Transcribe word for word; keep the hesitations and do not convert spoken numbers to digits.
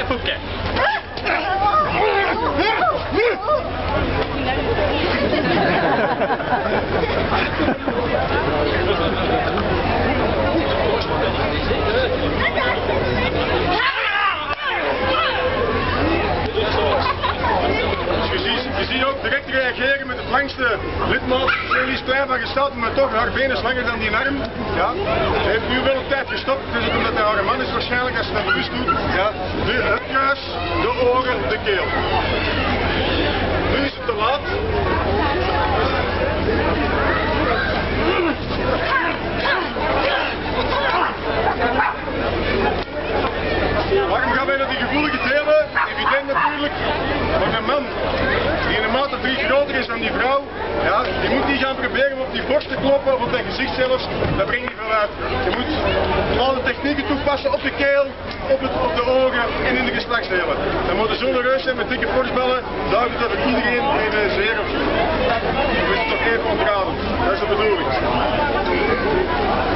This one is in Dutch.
Oké. Je ziet ook direct reageren met het langste lidmaat. Ze is klein van gestalte, maar toch haar benen is langer dan die arm. Ja. Ze heeft nu wel een tijd gestopt, dus het omdat hij haar man is waarschijnlijk als ze dat bewust doet. Ja. Nu het kruis, de oren, de keel. Nu is het te laat. Waarom gaan wij naar die gevoelige delen? Evident natuurlijk, maar een man die een maat of drie groter is dan die vrouw, ja, die moet niet gaan proberen om op die borst te kloppen of op dat gezicht zelfs, dat brengt niet veel uit. Je moet alle technieken toepassen op de keel, op, het, op de ogen en in de geslachtsdelen. Dan moet je zo'n reus zijn met dikke borstballen, daar doet dat voor iedereen even zeer of je moet het toch even ontraden. Dat is de bedoeling.